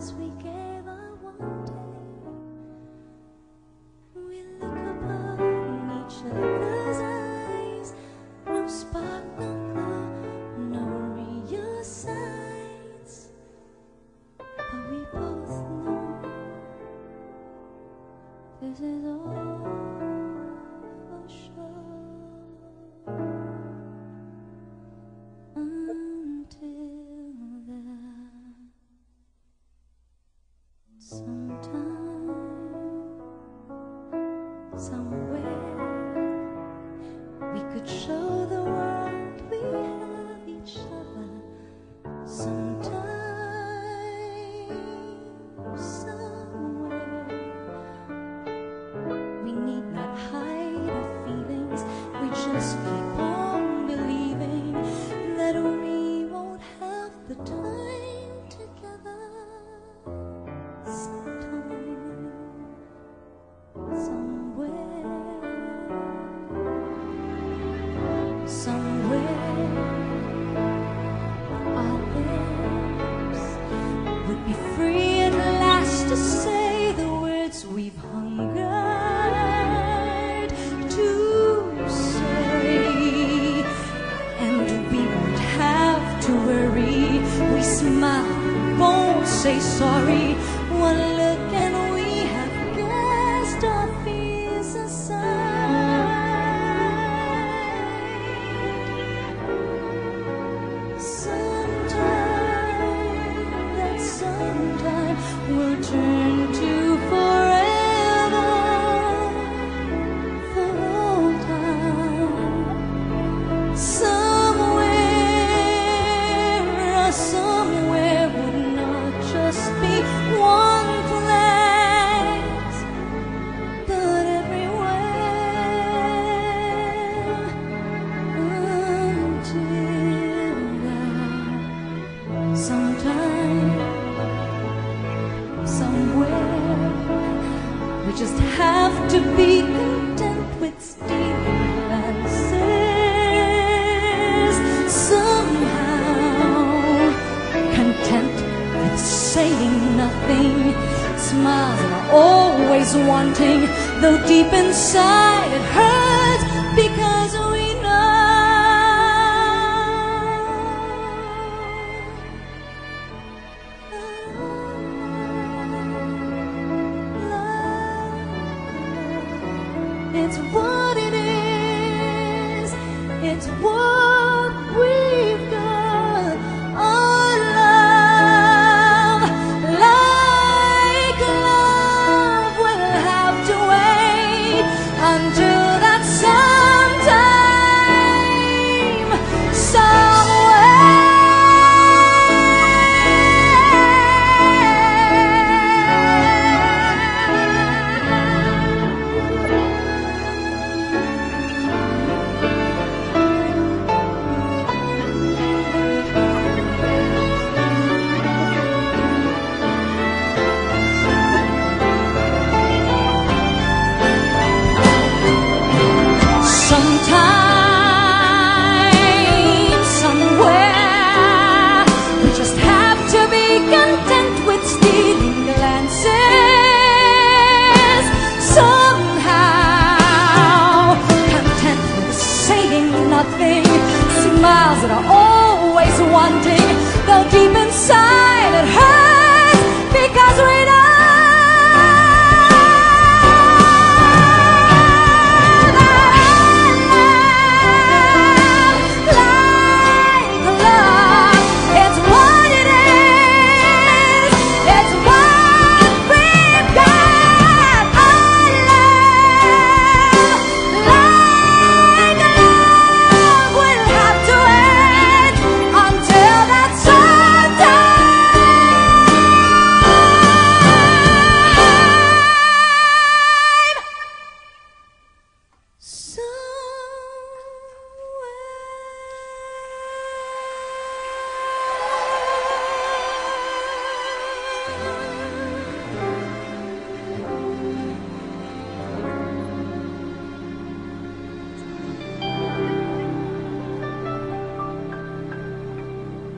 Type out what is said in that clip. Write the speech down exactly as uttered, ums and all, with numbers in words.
as we gave our one day. We look upon each other's eyes, no spark, no glow, no real signs, but we both know this is all for sure. Until then, sometime, somewhere, we could show the world we have each other. Sometime, somewhere, we need not hide our feelings. We just keep on believing that we won't have the time together. Sometime, somewhere, somewhere, our lips would be free at last to say the words we've hungered to say, and we won't have to worry. We smile, won't say sorry. One look and we have cast our fears aside. Sometime, that sometime will turn to forever, for all time. Somewhere, somewhere would not just be one place, but everywhere. Until then, sometime, somewhere, we just have to be content with stillnesses. Somehow, content with saying nothing. Smiles are always wanting, though deep inside it hurts because we know love, it's what it is, it's what